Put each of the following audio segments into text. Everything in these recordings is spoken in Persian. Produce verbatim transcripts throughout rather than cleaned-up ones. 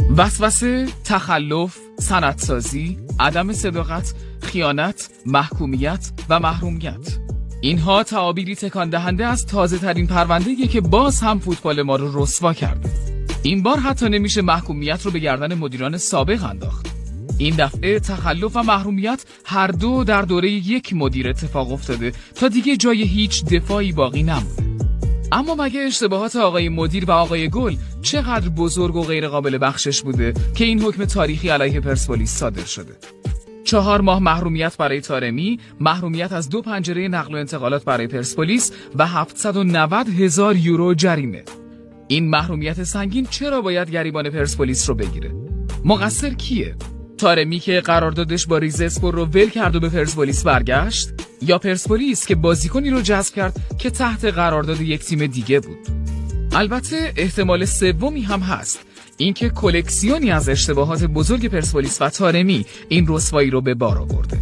وسوسه، تخلف، سندسازی، عدم صداقت، خیانت، محکومیت و محرومیت. اینها تعابیری تکان دهنده از تازه ترین پرونده‌ای که باز هم فوتبال ما رو رسوا کرده. این بار حتی نمیشه محکومیت رو به گردن مدیران سابق انداخت. این دفعه تخلف و محرومیت هر دو در دوره یک مدیر اتفاق افتاده تا دیگه جای هیچ دفاعی باقی نمونده. اما مگه اشتباهات آقای مدیر و آقای گل چقدر بزرگ و غیر قابل بخشش بوده که این حکم تاریخی علیه پرسپولیس صادر شده؟ چهار ماه محرومیت برای طارمی، محرومیت از دو پنجره نقل و انتقالات برای پرسپولیس و هفتصد و نود هزار یورو جریمه. این محرومیت سنگین چرا باید گریبان پرسپولیس رو بگیره؟ مقصر کیه؟ طارمی که قراردادش با ریزه‌اسپور رو ول کرد و به پرسپولیس برگشت، یا پرسپولیس که بازیکنی رو جذب کرد که تحت قرارداد یک تیم دیگه بود؟ البته احتمال سومی هم هست، اینکه کلکسیونی از اشتباهات بزرگ پرسپولیس و طارمی این رسوایی رو به بار آورده.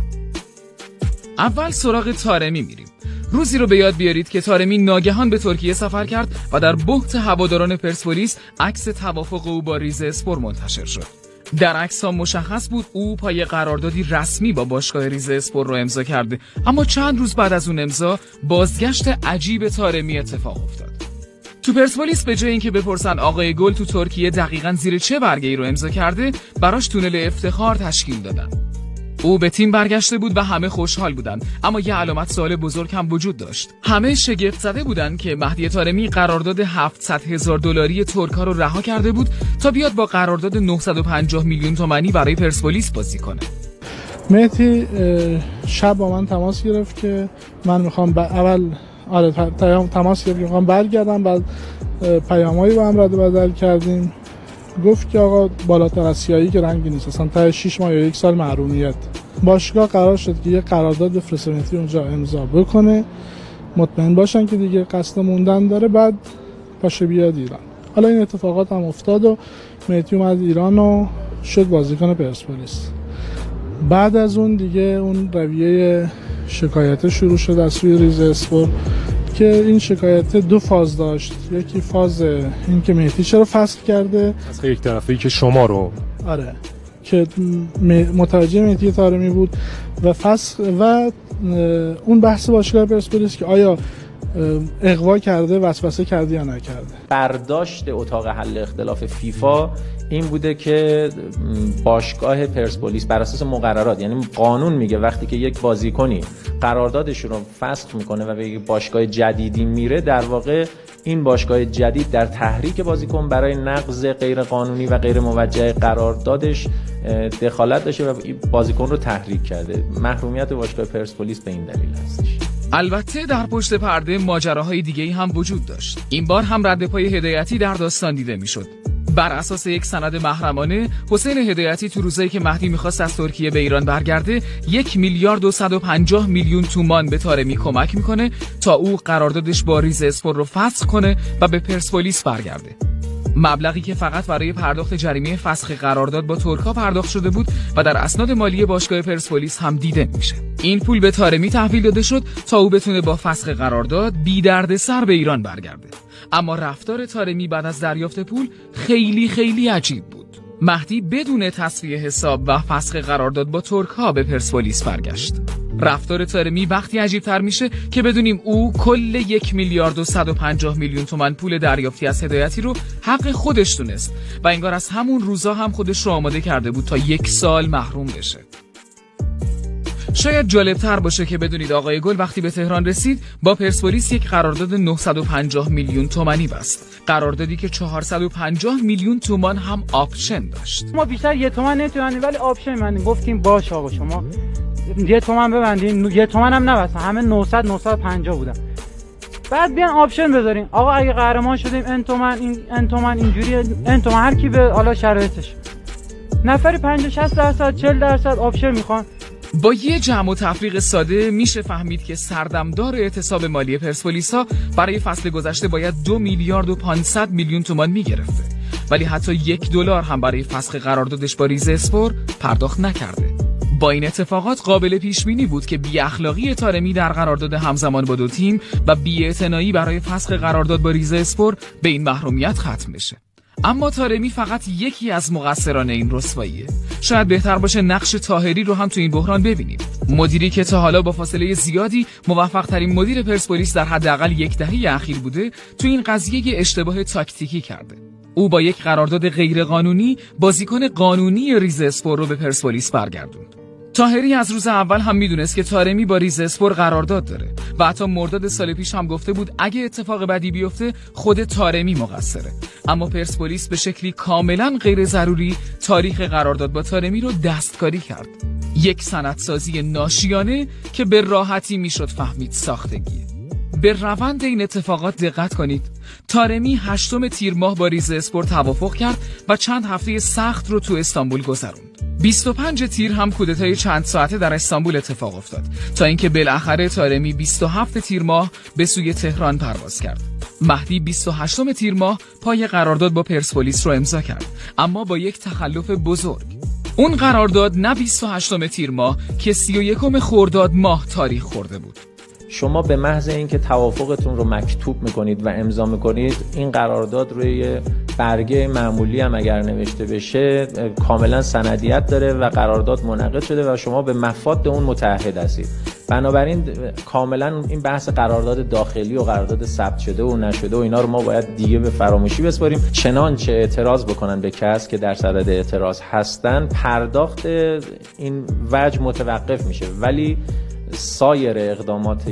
اول سراغ طارمی میریم. روزی رو به یاد بیارید که طارمی ناگهان به ترکیه سفر کرد و در بحت هواداران پرسپولیس عکس توافق او با ریزه‌اسپور منتشر شد. در عکس ها مشخص بود او پای قراردادی رسمی با باشگاه ریزه‌اسپور رو امضا کرده، اما چند روز بعد از اون امضا بازگشت عجیب طارمی اتفاق افتاد. تو پرسپولیس به جای اینکه بپرسن آقای گل تو ترکیه دقیقاً زیر چه برگه‌ای رو امضا کرده، براش تونل افتخار تشکیل دادن. او به تیم برگشته بود و همه خوشحال بودن، اما یه علامت سوال بزرگ هم وجود داشت. همه شگفت زده بودن که مهدی طارمی قرارداد هفتصد هزار دلاری ترک‌ها رو رها کرده بود تا بیاد با قرارداد نهصد و پنجاه میلیون تومانی برای پرسپولیس بازی کنه. مهدی شب با من تماس گرفت که من میخوام اول آره تماس گرفت که میخوام برگردم، بعد پیامایی با هم رد و بدل کردیم. گفت که آقا بالاتر از سیاهی که رنگی نیست، اصلا تا شش ماه یا یک سال محرومیت. باشگاه قرار شد که یه قرارداد بفرسته مهدی اونجا امضا بکنه، مطمئن باشن که دیگه قصد موندن داره، بعد پاشه بیاد ایران. حالا این اتفاقات هم افتاد و مهدی اومد ایران و شد بازیکن پرسپولیس. بعد از اون دیگه اون رویه شکایت شروع شد از سوی ریزه‌اسپور که این شکایت دو فاز داشت. یکی فاز این که مهدی چرا فسخ کرده، از یک طرفی که شما رو آره که متوجه مهدی طارمی بود، و فسخ و اون بحث باشگاه پرسپولیس که آیا اغوا کرده، وسوسه کرده یا نکرده. برداشت اتاق حل اختلاف فیفا این بوده که باشگاه پرسپولیس بر اساس مقررات، یعنی قانون میگه وقتی که یک بازیکنی قراردادش رو فسخ میکنه و به یک باشگاه جدیدی میره، در واقع این باشگاه جدید در تحریک بازیکن برای نقض غیر قانونی و غیر موجه قراردادش دخالت داشته و بازیکن رو تحریک کرده. محرومیت باشگاه پرسپولیس به این دلیل هستش. البته در پشت پرده ماجراهای دیگه‌ای هم وجود داشت. این بار هم رد پای هدایتی در داستان دیده میشد. بر اساس یک سند محرمانه، حسین هدایتی تو روزایی که مهدی میخواست از ترکیه به ایران برگرده، یک میلیارد و صد و پنجاه میلیون تومان به طارمی کمک میکنه تا او قراردادش با ریزه‌اسپور رو فسخ کنه و به پرسپولیس برگرده. مبلغی که فقط برای پرداخت جریمه فسخ قرارداد با ترک‌ها پرداخت شده بود و در اسناد مالی باشگاه پرسپولیس هم دیده میشه. این پول به طارمی تحویل داده شد تا او بتونه با فسخ قرارداد بی دردسر به ایران برگرده. اما رفتار طارمی بعد از دریافت پول خیلی خیلی عجیب بود. مهدی بدون تصفیه حساب و فسخ قرارداد با ترک‌ها به پرسپولیس برگشت. رفتار طارمی وقتی عجیب تر میشه که بدونیم او کل یک میلیارد و صد و پنجاه میلیون تومان پول دریافتی از هدایتی رو حق خودش دونست و انگار از همون روزا هم خودش رو آماده کرده بود تا یک سال محروم بشه. شاید جالبتر باشه که بدونید آقای گل وقتی به تهران رسید با پرسپولیس یک قرارداد نهصد و پنجاه میلیون تومانی بست. قراردادی که چهارصد و پنجاه میلیون تومان هم آپشن داشت. ما بیشتر یه تومن نمیتونیم ولی آپشن من گفتیم باشه آقا شما یه تومن ببندین، یه تومن هم نبستن، همه نهصد نهصد و پنجاه بودن. بعد بیان آپشن بذارین آقا اگه قهرمان شدیم ان تومن این ان تومن اینجوری ان تومن، هر کی به حالا شرایطش. نفری پنجاه شصت درصد چهل درصد آپشن میخوان. با یه جمع و تفریق ساده میشه فهمید که سردمدار اعتصاب مالی پرسپولیس‌ها برای فصل گذشته باید دو میلیارد و پانصد میلیون تومان میگرفته، ولی حتی یک دلار هم برای فسخ قراردادش با ریزه‌اسپور پرداخت نکرده. با این اتفاقات قابل پیش بینی بود که بی اخلاقی طارمی در قرارداد همزمان با دو تیم و بی‌اعتنایی برای فسخ قرارداد با ریزه‌اسپور به این محرومیت ختم بشه. اما طارمی فقط یکی از مقصران این رسواییه. شاید بهتر باشه نقش طاهری رو هم تو این بحران ببینیم. مدیری که تا حالا با فاصله زیادی موفق ترین مدیر پرسپولیس در حداقل یک دهه اخیر بوده، تو این قضیه یه اشتباه تاکتیکی کرده. او با یک قرارداد غیرقانونی بازیکن قانونی ریزاسپور رو به پرسپولیس برگردوند. طاهری از روز اول هم میدونست که طارمی با ریزاسپور قرارداد داره و حتی مرداد سال پیش هم گفته بود اگه اتفاق بدی بیفته خود طارمی مقصره. اما پرسپولیس به شکلی کاملا غیر ضروری تاریخ قرارداد با طارمی رو دستکاری کرد. یک سندسازی ناشیانه که به راحتی میشد فهمید ساختگیه. به روند این اتفاقات دقت کنید. طارمی هشتم تیر ماه با ریزاسپور توافق کرد و چند هفته سخت رو تو استانبول گذروند. بیست و پنج تیر هم کودتای چند ساعته در استانبول اتفاق افتاد تا اینکه بالاخره طارمی بیست و هفت تیر ماه به سوی تهران پرواز کرد. مهدی بیست و هشتم تیر ماه پای قرارداد با پرسپولیس رو امضا کرد، اما با یک تخلف بزرگ. اون قرارداد نه بیست و هشتم تیر ماه که سی و یکم خرداد ماه تاریخ خورده بود. شما به محض اینکه توافقتون رو مکتوب میکنید و امضا میکنید، این قرارداد روی برگه معمولی هم اگر نوشته بشه کاملا سندیت داره و قرارداد منعقد شده و شما به مفاد اون متعهد هستید. بنابراین کاملا این بحث قرارداد داخلی و قرارداد ثبت شده و نشده و اینا رو ما باید دیگه به فراموشی بسپاریم. چنانچه اعتراض بکنن به کس که در صدد اعتراض هستن، پرداخت این وجه متوقف میشه، ولی سایر اقدامات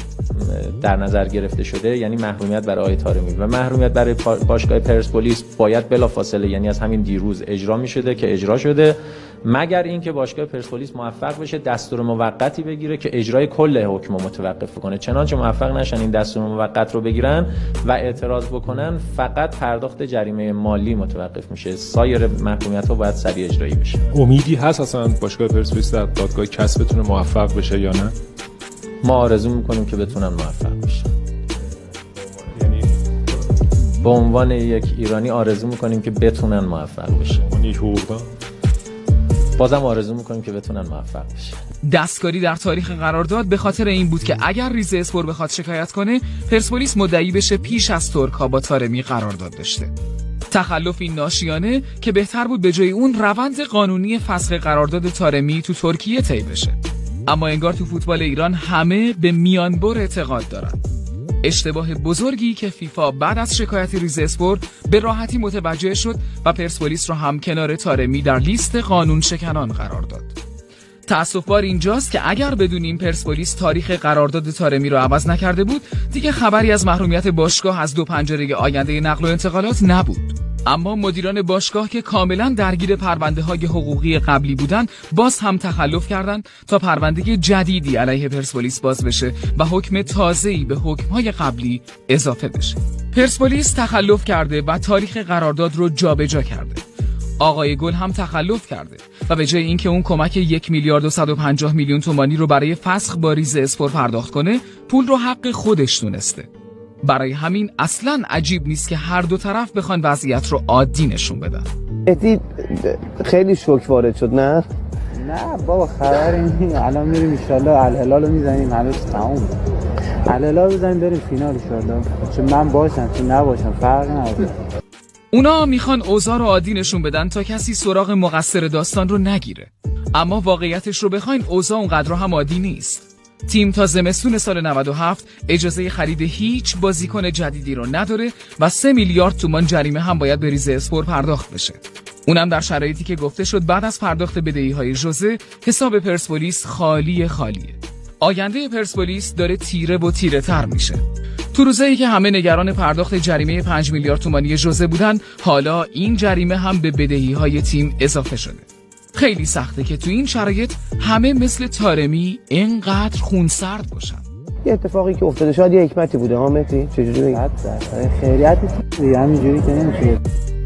در نظر گرفته شده، یعنی محرومیت برای آقای طارمی و محرومیت برای باشگاه پرسپولیس باید بلافاصله، یعنی از همین دیروز اجرا می‌شده که اجرا شده، مگر اینکه باشگاه پرسپولیس موفق بشه دستور موقتی بگیره که اجرای کل حکم رو متوقف کنه. چنانچه موفق نشن این دستور موقت رو بگیرن و اعتراض بکنن، فقط پرداخت جریمه مالی متوقف میشه. سایر محکومیت‌ها باید سریع اجرایی بشه. امیدی هست اصلا باشگاه پرسپولیس در دادگاه کسب بتونه موفق بشه یا نه؟ ما آرزو میکنیم که بتونن موفق بشن. یعنی به عنوان یک ایرانی آرزو میکنیم که بتونن موفق بشن. اون یک حقوقدان بازم آرزو میکنیم که بتونن موفق بشن. دستکاری در تاریخ قرارداد به خاطر این بود که اگر ریزاسپور بخواد شکایت کنه، پرسپولیس مدعی بشه پیش از ترک‌ها با طارمی قرارداد داشته. تخلفی ناشیانه که بهتر بود به جای اون روند قانونی فسخ قرارداد طارمی تو ترکیه طی بشه. اما انگار تو فوتبال ایران همه به میانبر اعتقاد دارن. اشتباه بزرگی که فیفا بعد از شکایت ریزاسپور به راحتی متوجه شد و پرسپولیس رو هم کنار طارمی در لیست قانون شکنان قرار داد. تأسف بار اینجاست که اگر بدونیم پرسپولیس تاریخ قرارداد طارمی رو عوض نکرده بود، دیگه خبری از محرومیت باشگاه از دو پنجره آینده نقل و انتقالات نبود. اما مدیران باشگاه که کاملا درگیر پرونده های حقوقی قبلی بودن، باز هم تخلف کردند تا پرونده جدیدی علیه پرسپولیس باز بشه و حکم تازه‌ای به حکم‌های قبلی اضافه بشه. پرسپولیس تخلف کرده و تاریخ قرارداد رو جابجا کرده. آقای گل هم تخلف کرده و به جای اینکه اون کمک یک میلیارد و صد و پنجاه میلیون تومانی رو برای فسخ با ریزاسپور پرداخت کنه، پول رو حق خودش دونسته. برای همین اصلاً عجیب نیست که هر دو طرف بخوان وضعیت رو عادی نشون بدن. مهدی خیلی شوک وارد شد نه؟ نه بابا خبری نیست. الان میریم ان شاءالله الهلال رو میزنیم، همه چی تموم. الهلال بزنیم بریم فینال ان شاءالله. چه من باشم چه نباشم فرق نداره. اونا میخوان اوضاع رو عادی نشون بدن تا کسی سراغ مقصر داستان رو نگیره. اما واقعیتش رو بخواین اوضاع اونقدر هم عادی نیست. تیم تا زمستون سال نود و هفت اجازه خرید هیچ بازیکن جدیدی رو نداره و سه میلیارد تومان جریمه هم باید به ریزاسپور پرداخت بشه. اونم در شرایطی که گفته شد بعد از پرداخت بدهی‌های ژوزه حساب پرسپولیس خالی خالیه. آینده پرسپولیس داره تیره و تیره تر میشه. تو روزایی که همه نگران پرداخت جریمه پنج میلیارد تومانی ژوزه بودن، حالا این جریمه هم به بدهی‌های تیم اضافه شده. خیلی سخته که تو این شرایط همه مثل طارمی اینقدر خونسرد باشن. یه اتفاقی که افتاده شاید یه حکمتی بوده ها مهدی، چجوری بگی؟ خیریت دیگه همینجوری که نمیشه.